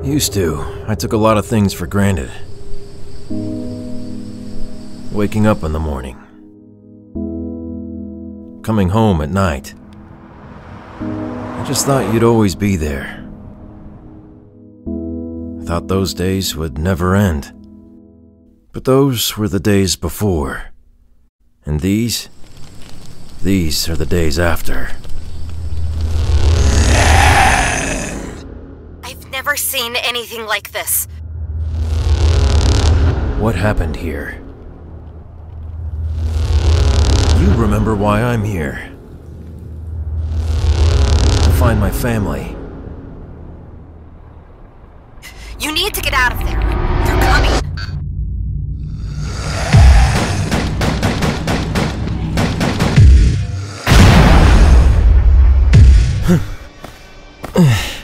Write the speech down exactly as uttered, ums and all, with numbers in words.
Used to. I took a lot of things for granted. Waking up in the morning. Coming home at night. I just thought you'd always be there. I thought those days would never end. But those were the days before. And these? These are the days after. I've never seen anything like this. What happened here? You remember why I'm here. To find my family. You need to get out of there. They're coming. Huh.